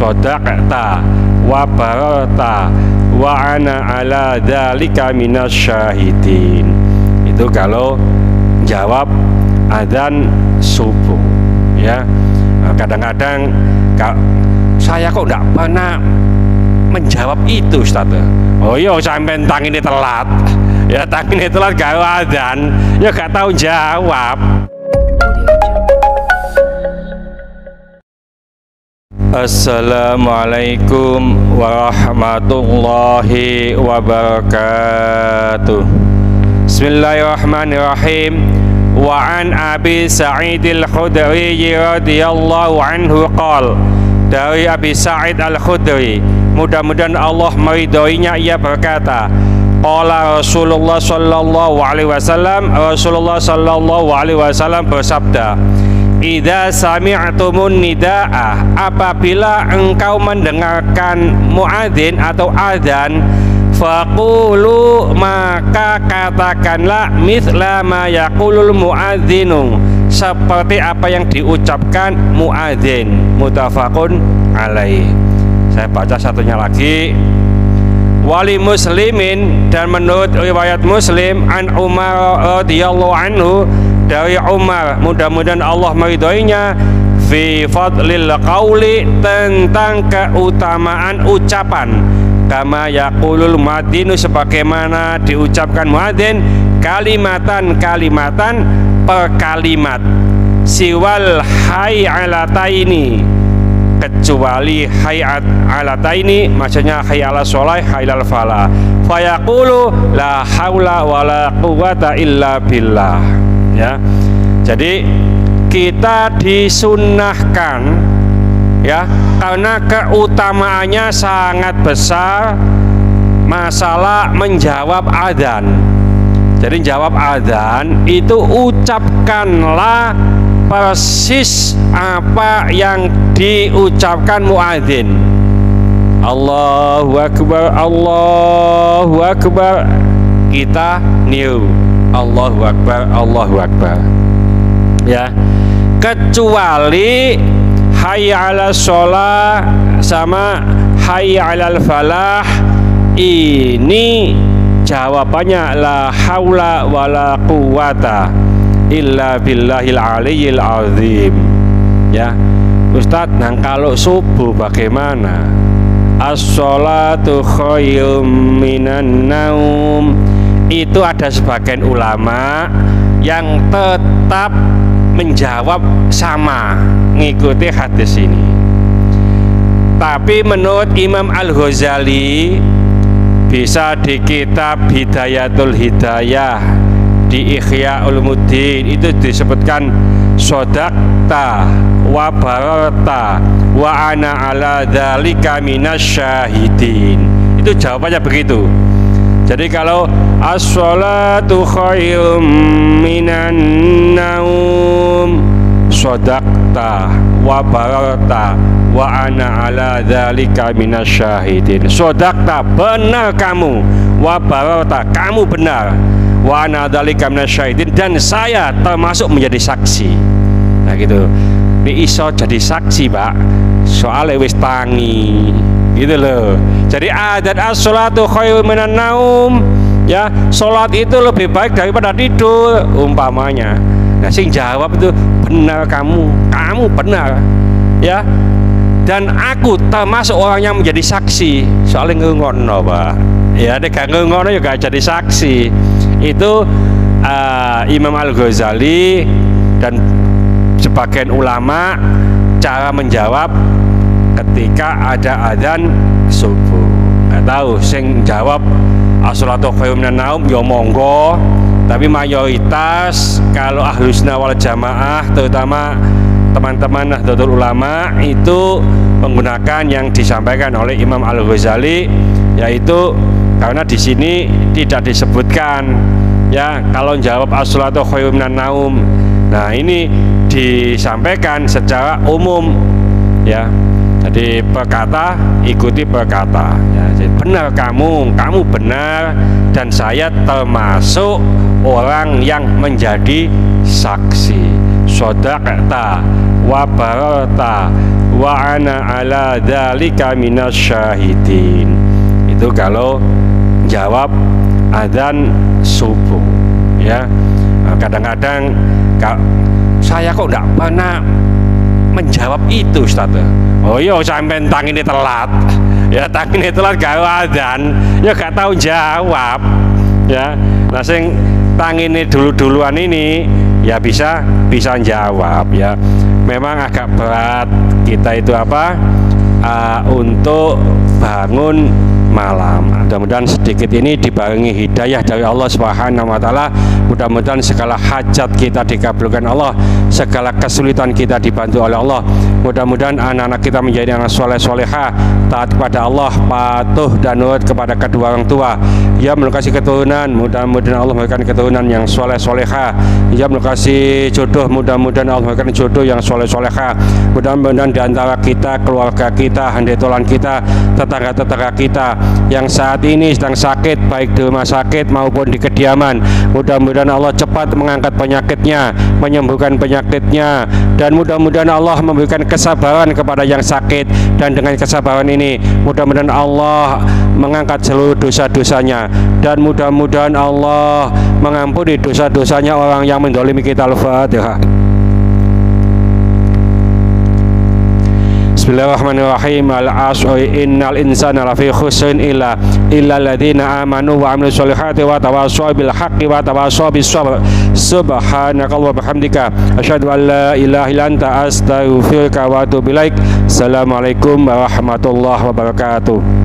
shadaqta wa bararta wa ana ala dzalika minasyahidin. Itu kalau jawab adzan subuh ya. Kadang-kadang saya kok enggak pernah menjawab itu, Ustaz. Oh iya, sampean tang ini telat. Ya tang ini telat gak adzan, ya gak tahu jawab. Assalamualaikum warahmatullahi wabarakatuh. Bismillahirrahmanirrahim. Wa an Abi Sa'id al-Khudri radhiyallahu anhu qala, dari Abi Sa'id al-Khudri, mudah-mudahan Allah meridhoinya, ia berkata, qala Rasulullah sallallahu alaihi wasallam, Rasulullah sallallahu alaihi wasallam bersabda, idza sami'tumun nida'a, apabila engkau mendengarkan muadzin atau adzan, faqulu, maka katakanlah mithla ma yaqulul muadzinu, seperti apa yang diucapkan muadzin. Muttafaqun alaih. Saya baca satunya lagi. Wali Muslimin, dan menurut riwayat Muslim, an Umar radhiyallahu anhu, dari Umar, mudah-mudahan Allah meridhoinya, fi fadlil qauli, tentang keutamaan ucapan, kama yaqulul muadzinu, sebagaimana diucapkan muadzin, kalimatan per kalimat, siwal hay'alataini, kecuali hay'alataini, maksudnya hay'ala sholai hay'al falah, fayaqulu la haula wala quwata illa billah. Ya, jadi kita disunnahkan ya, karena keutamaannya sangat besar masalah menjawab adzan. Jadi jawab adzan itu ucapkanlah persis apa yang diucapkan muadzin. Allahu akbar, Allahu akbar, kita niru Allahu akbar, Allahu akbar. Ya, kecuali hayya 'alas shalah sama hayya 'alal falah, ini jawabannya la haula wala quwata illa billahil aliyyil azim. Ya, Ustadz, nah kalau subuh bagaimana? As-sholatu khairum minan naum. Itu ada sebagian ulama yang tetap menjawab sama, ngikuti hadis ini. Tapi menurut Imam Al-Ghazali, bisa di kitab Hidayatul Hidayah, di Ihya Ulumuddin, itu disebutkan shadaqta wa bararta wa ana ala dzalika minasyahidin. Itu jawabannya begitu. Jadi kalau as-sholatu khairum minan naum, shadaqta wa bararta wa ana ala dzalika minasyahidin. Shadaqta, benar kamu, wa bararta, kamu benar, wa ana dzalika minasyahidin, dan saya termasuk menjadi saksi. Nah gitu. Ini iso jadi saksi, Pak, soalnya wis tangi gitu loh. Jadi adat as-sholatu khairum minan naum, ya, sholat itu lebih baik daripada tidur umpamanya. Nah, sing jawab itu benar kamu benar, ya, dan aku termasuk orang yang menjadi saksi, soalnya ngengono, Pak, ya, nek ngengono juga jadi saksi. Itu Imam Al-Ghazali dan sebagian ulama cara menjawab ketika ada adzan subuh. Nggak tahu sing jawab as-sholatu khairum minan naum, ya monggo, tapi mayoritas kalau Ahlus Sunnah wal Jamaah, terutama teman-teman Nahdlatul Ulama, itu menggunakan yang disampaikan oleh Imam Al-Ghazali, yaitu karena di sini tidak disebutkan ya kalau jawab as-sholatu khairum minan naum. Nah, ini disampaikan secara umum ya. Jadi perkata ikuti perkata ya. Jadi benar kamu benar, dan saya termasuk orang yang menjadi saksi. Shadaqta wa barata wa ana ala dzalika minasyahidin. Itu kalau jawab adzan subuh ya. Kadang-kadang saya kok enggak pernah menjawab itu, Ustaz. Oh iya, sampean tangine telat. Ya tangine telat gak adzan, ya gak tahu jawab. Ya. Nah sing tangine dulu-duluan ini ya bisa jawab ya. Memang agak berat kita itu apa? Untuk bangun malam. Mudah-mudahan sedikit ini dibarengi hidayah dari Allah Subhanahu wa taala. Mudah-mudahan segala hajat kita dikabulkan Allah, segala kesulitan kita dibantu oleh Allah. Mudah-mudahan anak-anak kita menjadi anak soleh soleha, taat kepada Allah, patuh dan nurut kepada kedua orang tua. Ya melokasi keturunan, mudah-mudahan Allah memberikan keturunan yang soleh soleha. Ya melokasi jodoh, mudah-mudahan Allah memberikan jodoh yang soleh soleha. Mudah-mudahan di antara kita, keluarga kita, handetolan kita, tetangga-tetangga kita yang saat ini sedang sakit baik di rumah sakit maupun di kediaman, mudah-mudahan Allah cepat mengangkat penyakitnya, menyembuhkan penyakitnya, dan mudah-mudahan Allah memberikan kesabaran kepada yang sakit, dan dengan kesabaran ini mudah-mudahan Allah mengangkat seluruh dosa-dosanya, dan mudah-mudahan Allah mengampuni dosa-dosanya orang yang mendolimi kita. Al-Fatihah. Bismillahirrahmanirrahim. Al-'asri innal insana lafi khusrin illa alladziina aamanu wa 'amilus sholihati wa tawassaw bil haqqi wa tawassaw bis sabr. Subhanakallahumma wa bihamdika asyhadu an la ilaha illa anta astaghfiruka wa atubu ilaik. Assalamualaikum warahmatullahi wabarakatuh.